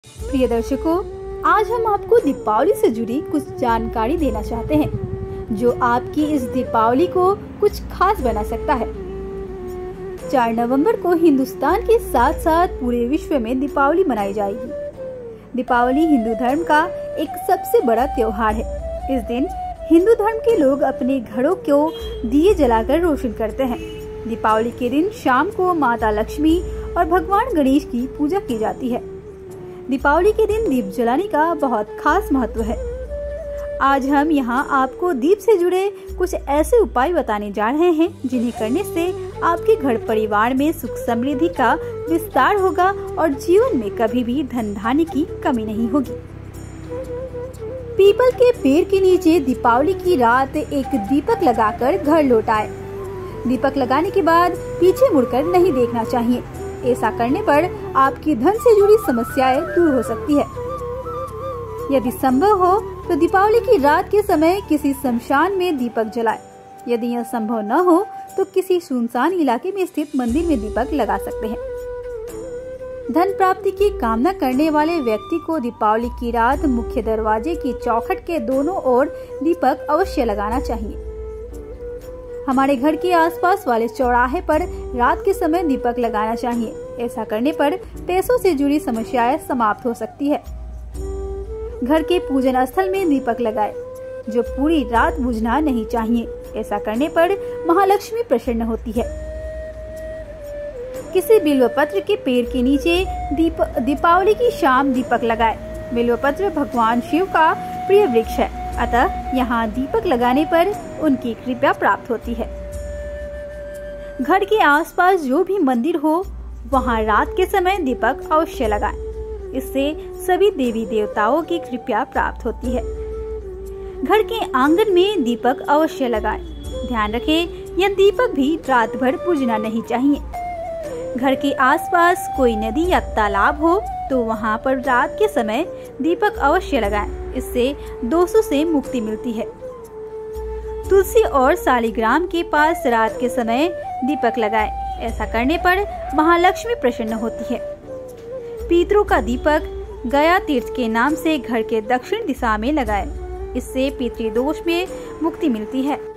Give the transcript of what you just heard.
प्रिय दर्शकों, आज हम आपको दीपावली से जुड़ी कुछ जानकारी देना चाहते हैं जो आपकी इस दीपावली को कुछ खास बना सकता है। 4 नवंबर को हिंदुस्तान के साथ साथ पूरे विश्व में दीपावली मनाई जाएगी। दीपावली हिंदू धर्म का एक सबसे बड़ा त्योहार है। इस दिन हिंदू धर्म के लोग अपने घरों को दिए जलाकर रोशन करते हैं। दीपावली के दिन शाम को माता लक्ष्मी और भगवान गणेश की पूजा की जाती है। दीपावली के दिन दीप जलाने का बहुत खास महत्व है। आज हम यहाँ आपको दीप से जुड़े कुछ ऐसे उपाय बताने जा रहे हैं जिन्हें करने से आपके घर परिवार में सुख समृद्धि का विस्तार होगा और जीवन में कभी भी धन धान्य की कमी नहीं होगी। पीपल के पेड़ के नीचे दीपावली की रात एक दीपक लगाकर घर लौट आए। दीपक लगाने के बाद पीछे मुड़कर नहीं देखना चाहिए। ऐसा करने पर आपकी धन से जुड़ी समस्याएं दूर हो सकती है। यदि संभव हो तो दीपावली की रात के समय किसी शमशान में दीपक जलाएं। यदि यह संभव न हो तो किसी सुनसान इलाके में स्थित मंदिर में दीपक लगा सकते हैं। धन प्राप्ति की कामना करने वाले व्यक्ति को दीपावली की रात मुख्य दरवाजे की चौखट के दोनों ओर दीपक अवश्य लगाना चाहिए। हमारे घर के आसपास वाले चौराहे पर रात के समय दीपक लगाना चाहिए। ऐसा करने पर पैसों से जुड़ी समस्याएं समाप्त हो सकती है। घर के पूजन स्थल में दीपक लगाएं, जो पूरी रात बुझना नहीं चाहिए। ऐसा करने पर महालक्ष्मी प्रसन्न होती है। किसी बिल्वपत्र के पेड़ के नीचे दीपावली की शाम दीपक लगाएं। बिल्वपत्र भगवान शिव का प्रिय वृक्ष है, अतः यहाँ दीपक लगाने पर उनकी कृपा प्राप्त होती है। घर के आसपास जो भी मंदिर हो वहाँ रात के समय दीपक अवश्य लगाएं। इससे सभी देवी देवताओं की कृपा प्राप्त होती है। घर के आंगन में दीपक अवश्य लगाएं। ध्यान रखें, यह दीपक भी रात भर बुझना नहीं चाहिए। घर के आसपास कोई नदी या तालाब हो तो वहाँ पर रात के समय दीपक अवश्य लगाएं। इससे दोषों से मुक्ति मिलती है। तुलसी और शालिग्राम के पास रात के समय दीपक लगाएं। ऐसा करने पर महालक्ष्मी प्रसन्न होती है। पितरों का दीपक गया तीर्थ के नाम से घर के दक्षिण दिशा में लगाएं। इससे पितृदोष में मुक्ति मिलती है।